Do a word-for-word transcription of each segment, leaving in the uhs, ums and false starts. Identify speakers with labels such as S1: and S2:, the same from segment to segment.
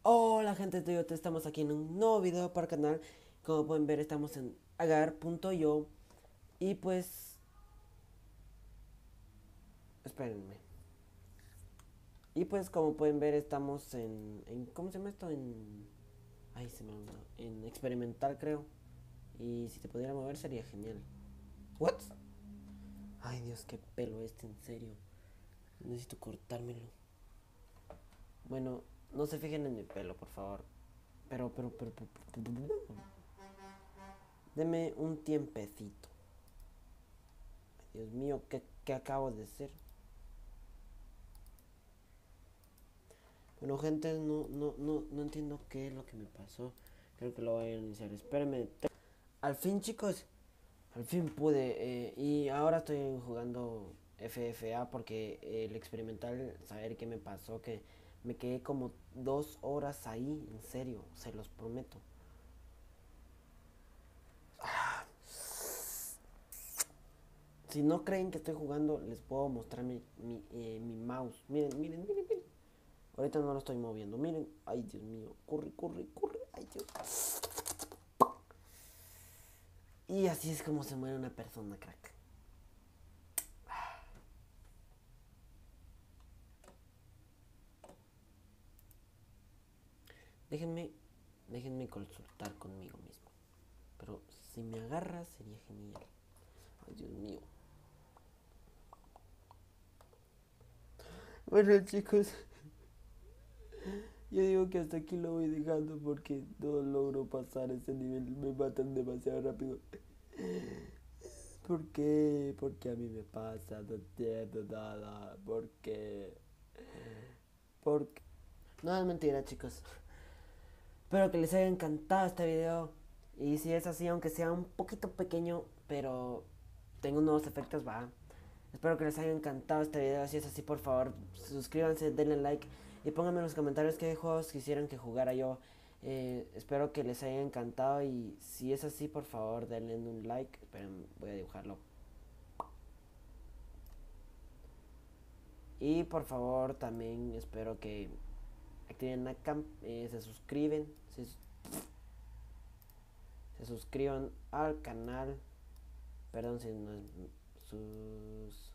S1: Hola gente de Toyota, estamos aquí en un nuevo video para el canal. Como pueden ver estamos en agar punto io. Y pues, espérenme. Y pues como pueden ver estamos en, en ¿cómo se llama esto? En... Ay, se me olvidó. En experimental creo. Y si te pudiera mover sería genial. ¿What? Ay Dios, qué pelo este, en serio. Necesito cortármelo. Bueno, no se fijen en mi pelo, por favor. Pero, pero, pero, pero, pero, pero, deme un tiempecito. Dios mío, ¿qué, qué acabo de hacer? Bueno, gente, no, no, no, no entiendo qué es lo que me pasó. Creo que lo voy a iniciar. Espérenme. Al fin, chicos, al fin pude. Eh, y ahora estoy jugando F F A porque eh, el experimental, saber qué me pasó, que me quedé como dos horas ahí, en serio, se los prometo. Si no creen que estoy jugando, les puedo mostrar mi, mi, eh, mi mouse. Miren, miren, miren, miren. Ahorita no lo estoy moviendo. Miren. Ay, Dios mío. Corre, corre, corre. Ay, Dios. Y así es como se muere una persona, crack. Déjenme, déjenme consultar conmigo mismo. Pero si me agarra sería genial. Ay, Dios mío. Bueno, chicos, yo digo que hasta aquí lo voy dejando porque no logro pasar ese nivel. Me matan demasiado rápido. ¿Por qué? Porque a mí me pasa, no entiendo nada. ¿Por qué? ¿Por qué? No es mentira, chicos. Espero que les haya encantado este video. Y si es así, aunque sea un poquito pequeño, pero tengo nuevos efectos, va. Espero que les haya encantado este video. Si es así, por favor, suscríbanse, denle like y pónganme en los comentarios qué juegos quisieran que jugara yo. Eh, espero que les haya encantado y si es así, por favor, denle un like. Esperen, voy a dibujarlo. Y por favor, también espero que activen la cam, eh, se suscriben, se, se suscriban al canal. Perdón si no es sus...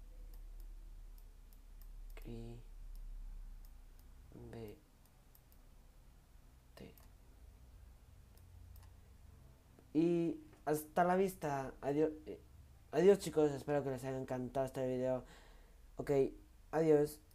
S1: Y hasta la vista. Adiós. Eh, adiós chicos, espero que les haya encantado este video. Ok, adiós.